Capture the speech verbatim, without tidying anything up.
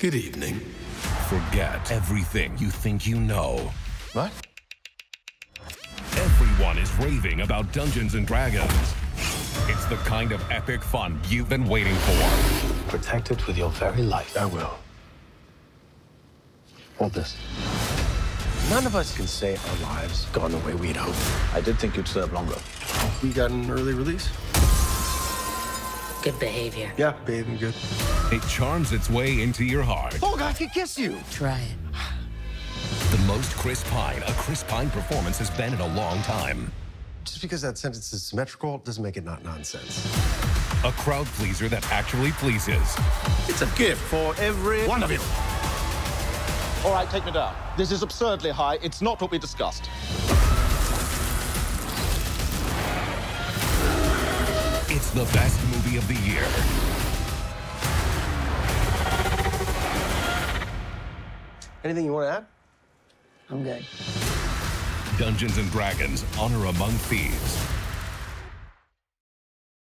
Good evening. Forget everything you think you know. What? Everyone is raving about Dungeons and Dragons. It's the kind of epic fun you've been waiting for. Protect it with your very life. I will. Hold this. None of us can say our lives gone the way we'd hoped. I did think you'd serve longer. We got an early release? Good behavior. Yeah, behaving good. It charms its way into your heart. Oh, God, I could kiss you. Try it. The most Chris Pine a Chris Pine performance has been in a long time. Just because that sentence is symmetrical doesn't make it not nonsense. A crowd pleaser that actually pleases. It's a gift for every one of you. All right, take me down. This is absurdly high. It's not what we discussed. It's the best movie of the year. Anything you want to add? I'm good. Dungeons and Dragons: Honor Among Thieves.